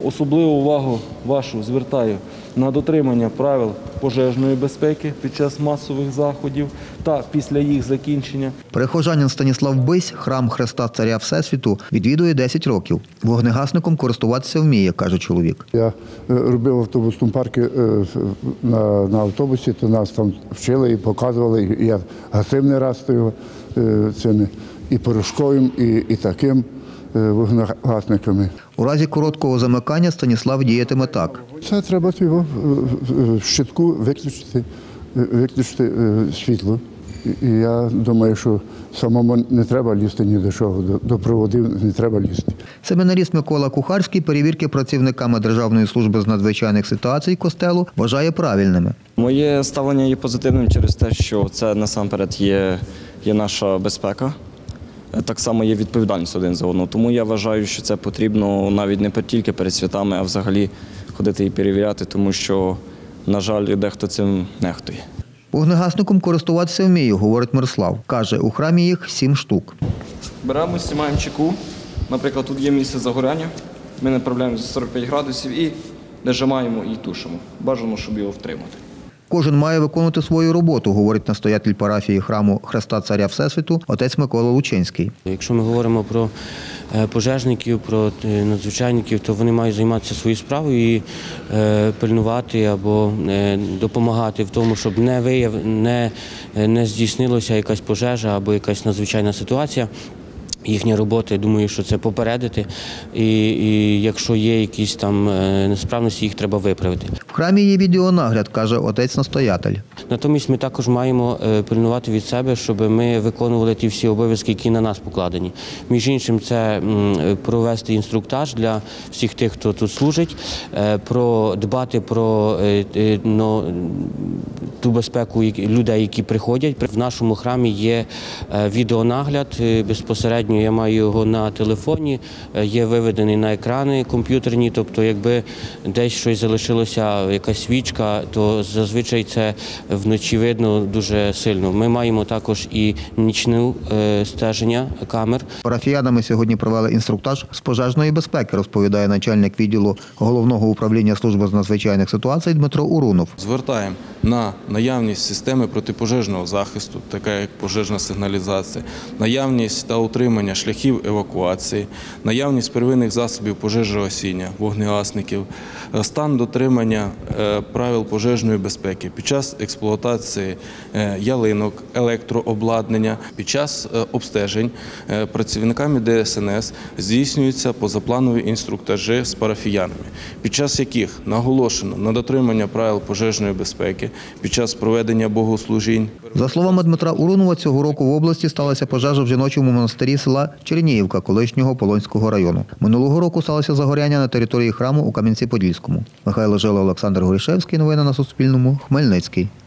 Особливу увагу вашу звертаю на дотримання правил пожежної безпеки під час масових заходів та після їх закінчення. Прихожанин Станіслав Бись храм Христа Царя Всесвіту відвідує 10 років. Вогнегасником користуватися вміє, каже чоловік. Я робив в автобусному парку на автобусі, то нас там вчили і показували. І я гасив не раз цими і порошковим, і таким вогнегасниками. У разі короткого замикання Станіслав діятиме так. Це треба його в щитку виключити світло. І я думаю, що самому не треба лізти ні до чого, до проводів не треба лізти. Семінаріст Микола Кухарський перевірки працівниками Державної служби з надзвичайних ситуацій костелу вважає правильними. Моє ставлення є позитивним через те, що це насамперед є наша безпека. Так само є відповідальність один за одного. Тому я вважаю, що це потрібно навіть не тільки перед святами, а взагалі ходити і перевіряти, тому що, на жаль, дехто цим нехтує. Вогнегасником користуватися вміє, говорить Мирослав. Каже, у храмі їх 7 штук. Беремо, знімаємо чеку. Наприклад, тут є місце загоряння. Ми направляємо за 45 градусів і нажимаємо і тушимо. Бажано, щоб його втримати. Кожен має виконувати свою роботу, говорить настоятель парафії храму Христа Царя Всесвіту отець Микола Лучинський. Якщо ми говоримо про пожежників, про надзвичайників, то вони мають займатися своєю справою і пильнувати або допомагати в тому, щоб не здійснилася якась пожежа або якась надзвичайна ситуація. Їхня робота, я думаю, що це попередити, і якщо є якісь там несправності, їх треба виправити. В храмі є відеонагляд, каже отець-настоятель. Натомість ми також маємо пильнувати від себе, щоб ми виконували ті всі обов'язки, які на нас покладені. Між іншим, це провести інструктаж для всіх тих, хто тут служить, дбати про ту безпеку людей, які приходять. В нашому храмі є відеонагляд безпосередньо. Я маю його на телефоні, є виведений на екрани комп'ютерні, тобто якби десь щось залишилося, якась свічка, то зазвичай це вночі видно дуже сильно. Ми маємо також і нічне стеження камер. Парафіянами сьогодні провели інструктаж з пожежної безпеки, розповідає начальник відділу Головного управління служби з надзвичайних ситуацій Дмитро Урунов. Звертаємо на наявність системи протипожежного захисту, така як пожежна сигналізація, наявність та утримання шляхів евакуації, наявність первинних засобів пожежогасіння, вогнегасників, стан дотримання правил пожежної безпеки під час експлуатації ялинок, електрообладнання. Під час обстежень працівниками ДСНС здійснюються позапланові інструктажі з парафіянами, під час яких наголошено на дотримання правил пожежної безпеки під час проведення богослужінь. За словами Дмитра Урунова, цього року в області сталася пожежа в жіночому монастирі села Черніївка, колишнього Полонського району. Минулого року сталося загоряння на території храму у Кам'янці-Подільському. Михайло Жила, Олександр Горішевський. Новини на Суспільному. Хмельницький.